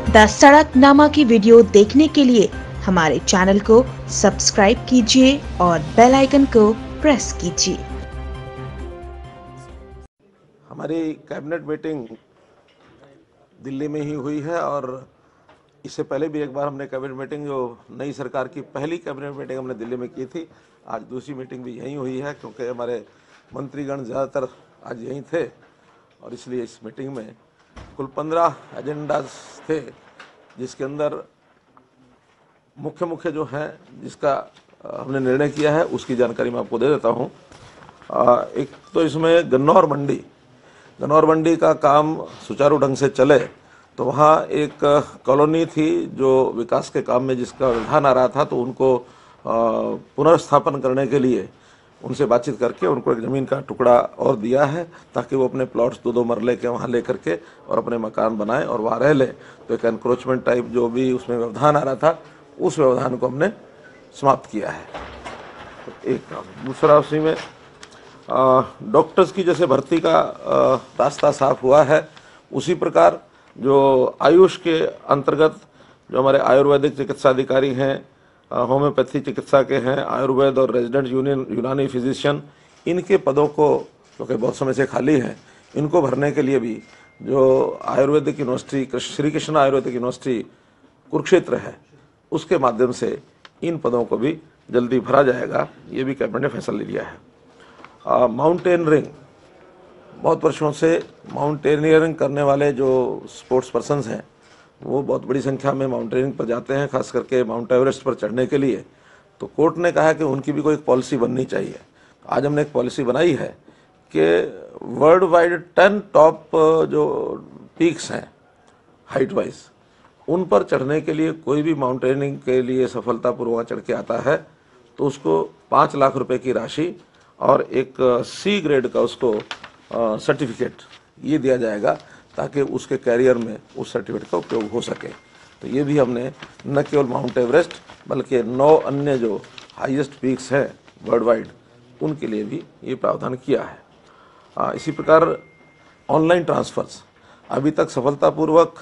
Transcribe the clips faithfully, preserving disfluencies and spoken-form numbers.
The सड़कनामा की video देखने के लिए हमारे चैनल को सब्सक्राइब कीजिए और बेल आइकन को प्रेस कीजिए। हमारी कैबिनेट मीटिंग दिल्ली में ही हुई है और इससे पहले भी एक बार हमने कैबिनेट मीटिंग, जो नई सरकार की पहली कैबिनेट मीटिंग हमने दिल्ली में की थी। आज दूसरी मीटिंग भी यहीं हुई है, क्योंकि हमारे मंत्रीगण ज़्यादातर आज यहीं थे और इसलिए इस मीटिंग में कुल पंद्रह एजेंडाज थे, जिसके अंदर मुख्य मुख्य जो हैं जिसका हमने निर्णय किया है उसकी जानकारी मैं आपको दे देता हूँ। एक तो इसमें गन्नौर मंडी गन्नौर मंडी का काम सुचारू ढंग से चले, तो वहाँ एक कॉलोनी थी जो विकास के काम में जिसका व्यवधान आ रहा था, तो उनको पुनर्स्थापन करने के लिए उनसे बातचीत करके उनको एक ज़मीन का टुकड़ा और दिया है, ताकि वो अपने प्लॉट्स दो दो मरले के वहाँ ले करके और अपने मकान बनाएं और वहाँ रह लें। तो एक एनक्रोचमेंट टाइप जो भी उसमें व्यवधान आ रहा था, उस व्यवधान को हमने समाप्त किया है। तो एक काम। दूसरा, उसी में डॉक्टर्स की जैसे भर्ती का आ, रास्ता साफ हुआ है, उसी प्रकार जो आयुष के अंतर्गत जो हमारे आयुर्वेदिक चिकित्सा अधिकारी हैं, होम्योपैथी चिकित्सा के हैं, आयुर्वेद और रेजिडेंट यूनियन यूनानी फिजिशियन, इनके पदों को क्योंकि बहुत समय से खाली हैं, इनको भरने के लिए भी जो आयुर्वेदिक यूनिवर्सिटी श्री कृष्ण आयुर्वेदिक यूनिवर्सिटी कुरुक्षेत्र है, उसके माध्यम से इन पदों को भी जल्दी भरा जाएगा। ये भी कैबिनेट ने फैसला ले लिया है। माउंटेनरिंग, बहुत वर्षों से माउंटेनियरिंग करने वाले जो स्पोर्ट्स पर्सन्स हैं, वो बहुत बड़ी संख्या में माउंटेनियरिंग पर जाते हैं, खास करके माउंट एवरेस्ट पर चढ़ने के लिए। तो कोर्ट ने कहा कि उनकी भी कोई एक पॉलिसी बननी चाहिए। आज हमने एक पॉलिसी बनाई है कि वर्ल्ड वाइड टेन टॉप जो पीक्स हैं हाइट वाइज, उन पर चढ़ने के लिए कोई भी माउंटेनियरिंग के लिए सफलतापूर्वक चढ़ के आता है तो उसको पाँच लाख रुपए की राशि और एक सी ग्रेड का उसको सर्टिफिकेट ये दिया जाएगा, ताकि उसके कैरियर में उस सर्टिफिकेट का उपयोग हो सके। तो ये भी हमने न केवल माउंट एवरेस्ट बल्कि नौ अन्य जो हाईएस्ट पीक्स हैं वर्ल्ड वाइड, उनके लिए भी ये प्रावधान किया है। आ, इसी प्रकार ऑनलाइन ट्रांसफ़र्स, अभी तक सफलतापूर्वक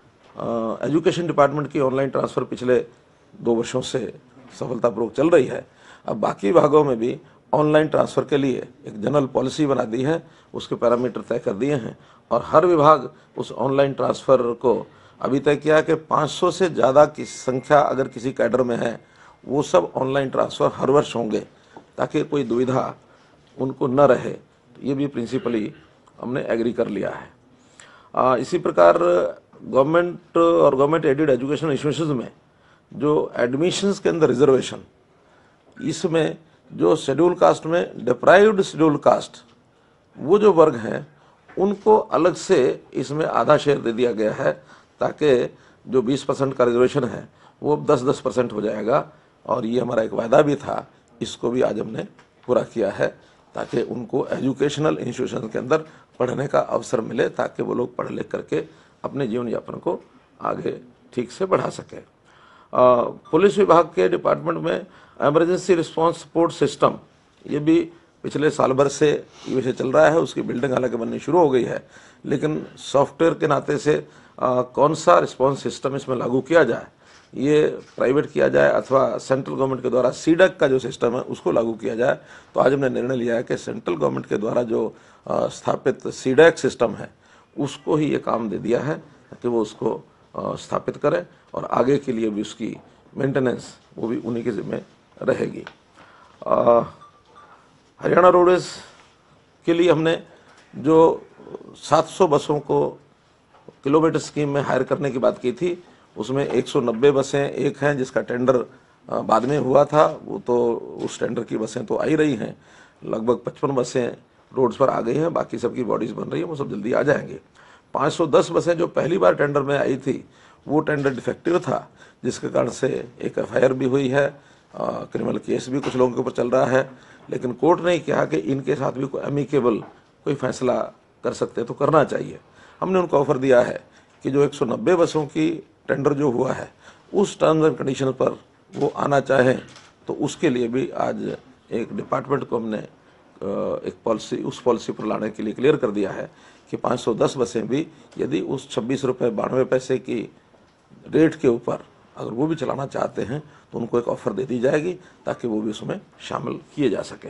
एजुकेशन डिपार्टमेंट की ऑनलाइन ट्रांसफ़र पिछले दो वर्षों से सफलतापूर्वक चल रही है। अब बाकी विभागों में भी ऑनलाइन ट्रांसफ़र के लिए एक जनरल पॉलिसी बना दी है, उसके पैरामीटर तय कर दिए हैं और हर विभाग उस ऑनलाइन ट्रांसफ़र को अभी तय किया है कि पाँच सौ से ज़्यादा की संख्या अगर किसी कैडर में है, वो सब ऑनलाइन ट्रांसफ़र हर वर्ष होंगे, ताकि कोई दुविधा उनको न रहे। तो ये भी प्रिंसिपली हमने एग्री कर लिया है। आ, इसी प्रकार गवर्नमेंट और गवर्नमेंट एडेड एजुकेशन इंस्टीट्यूशंस में जो एडमिशन्स के अंदर रिजर्वेशन, इसमें जो शेड्यूल कास्ट में डिप्राइव्ड शेड्यूल कास्ट वो जो वर्ग हैं, उनको अलग से इसमें आधा शेयर दे दिया गया है, ताकि जो बीस परसेंट का रिजर्वेशन है वो दस दस परसेंट हो जाएगा। और ये हमारा एक वायदा भी था, इसको भी आज हमने पूरा किया है, ताकि उनको एजुकेशनल इंस्टीट्यूशन के अंदर पढ़ने का अवसर मिले, ताकि वो लोग पढ़ लिख करके अपने जीवन यापन को आगे ठीक से बढ़ा सकें। पुलिस विभाग के डिपार्टमेंट में एमरजेंसी रिस्पांस सपोर्ट सिस्टम, ये भी पिछले साल भर से ये विषय चल रहा है। उसकी बिल्डिंग हालांकि बननी शुरू हो गई है, लेकिन सॉफ्टवेयर के नाते से आ, कौन सा रिस्पांस सिस्टम इसमें लागू किया जाए, ये प्राइवेट किया जाए अथवा सेंट्रल गवर्नमेंट के द्वारा सीडक का जो सिस्टम है उसको लागू किया जाए। तो आज हमने निर्णय लिया है कि सेंट्रल गवर्नमेंट के द्वारा जो आ, स्थापित सीडक सिस्टम है उसको ही ये काम दे दिया है कि वो उसको आ, स्थापित करें और आगे के लिए भी उसकी मेंटेनेंस वो भी उन्हीं के जिम्मे रहेगी। हरियाणा रोडवेज के लिए हमने जो सात सौ बसों को किलोमीटर स्कीम में हायर करने की बात की थी, उसमें एक सौ नब्बे बसें एक हैं जिसका टेंडर बाद में हुआ था, वो तो उस टेंडर की बसें तो आई रही हैं। लगभग पचपन बसें रोड्स पर आ गई हैं, बाकी सबकी बॉडीज़ बन रही हैं, वो सब जल्दी आ जाएंगे। पाँच सौ दस बसें जो पहली बार टेंडर में आई थी, वो टेंडर डिफेक्टिव था, जिसके कारण से एक एफ आई आर भी हुई है, क्रिमिनल केस भी कुछ लोगों के ऊपर चल रहा है। लेकिन कोर्ट ने कहा कि इनके साथ भी कोई एमिकेबल कोई फैसला कर सकते तो करना चाहिए। हमने उनको ऑफर दिया है कि जो एक सौ नब्बे बसों की टेंडर जो हुआ है, उस टर्म्स एंड कंडीशन पर वो आना चाहें तो उसके लिए भी आज एक डिपार्टमेंट को हमने एक पॉलिसी उस पॉलिसी पर लाने के लिए क्लियर कर दिया है कि पाँच सौ दस बसें भी यदि उस छब्बीस रुपये बानवे पैसे की रेट के ऊपर अगर वो भी चलाना चाहते हैं तो उनको एक ऑफ़र दे दी जाएगी ताकि वो भी उसमें शामिल किए जा सके।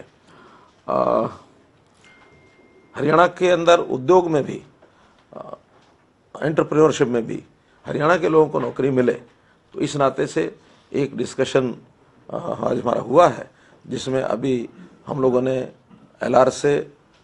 हरियाणा के अंदर उद्योग में भी, एंटरप्रेन्योरशिप में भी हरियाणा के लोगों को नौकरी मिले, तो इस नाते से एक डिस्कशन आज हमारा हुआ है जिसमें अभी हम लोगों ने एलआर से,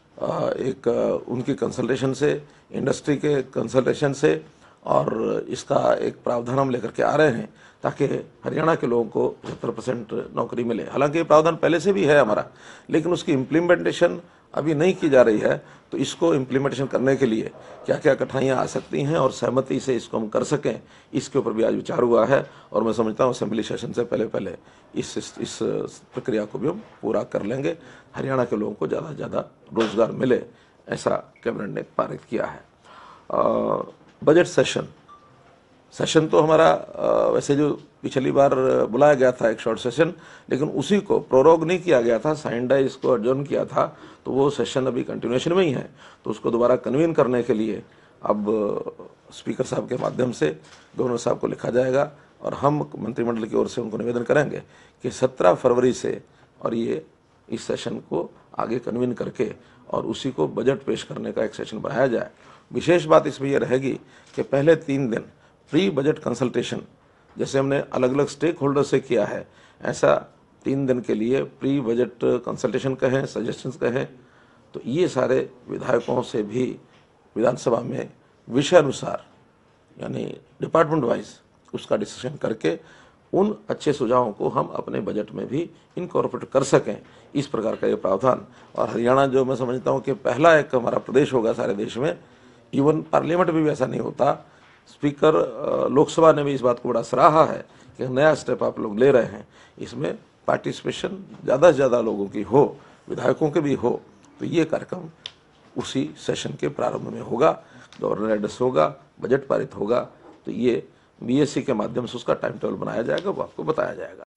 एक उनकी कंसल्टेशन से, इंडस्ट्री के कंसल्टेशन से और इसका एक प्रावधान हम लेकर के आ रहे हैं ताकि हरियाणा के लोगों को पचहत्तर परसेंट नौकरी मिले। हालांकि ये प्रावधान पहले से भी है हमारा, लेकिन उसकी इम्प्लीमेंटेशन अभी नहीं की जा रही है। तो इसको इम्प्लीमेंटेशन करने के लिए क्या क्या कठिनाइयाँ आ सकती हैं और सहमति से इसको हम कर सकें, इसके ऊपर भी आज विचार हुआ है। और मैं समझता हूँ असेंबली सेशन से पहले पहले इस इस प्रक्रिया को भी हम पूरा कर लेंगे। हरियाणा के लोगों को ज़्यादा से ज़्यादा रोज़गार मिले, ऐसा कैबिनेट ने पारित किया है। आ, बजट सेशन सेशन तो हमारा वैसे जो पिछली बार बुलाया गया था एक शॉर्ट सेशन, लेकिन उसी को प्रोरोग नहीं किया गया था, साइन डाई इसको एडजर्न किया था, तो वो सेशन अभी कंटिन्यूएशन में ही है। तो उसको दोबारा कन्वीन करने के लिए अब स्पीकर साहब के माध्यम से गवर्नर साहब को लिखा जाएगा और हम मंत्रिमंडल की ओर से उनको निवेदन करेंगे कि सत्रह फरवरी से और ये इस सेशन को आगे कन्वीन करके और उसी को बजट पेश करने का एक सेशन बनाया जाए। विशेष बात इसमें यह रहेगी कि पहले तीन दिन प्री बजट कंसल्टेशन, जैसे हमने अलग अलग स्टेक होल्डर से किया है, ऐसा तीन दिन के लिए प्री बजट कंसल्टेशन कहें, सजेशंस कहें, तो ये सारे विधायकों से भी विधानसभा में विषय अनुसार यानी डिपार्टमेंट वाइज उसका डिस्कशन करके उन अच्छे सुझावों को हम अपने बजट में भी इनकॉर्पोरेट कर सकें, इस प्रकार का ये प्रावधान। और हरियाणा जो मैं समझता हूँ कि पहला एक हमारा प्रदेश होगा सारे देश में, इवन पार्लियामेंट में भी ऐसा नहीं होता। स्पीकर लोकसभा ने भी इस बात को बड़ा सराहा है कि नया स्टेप आप लोग ले रहे हैं, इसमें पार्टिसिपेशन ज़्यादा से ज़्यादा लोगों की हो, विधायकों के भी हो। तो ये कार्यक्रम उसी सेशन के प्रारंभ में होगा, गवर्नर एड्रेस होगा, बजट पारित होगा, तो ये बीएससी के माध्यम से उसका टाइम टेबल बनाया जाएगा, वो आपको बताया जाएगा।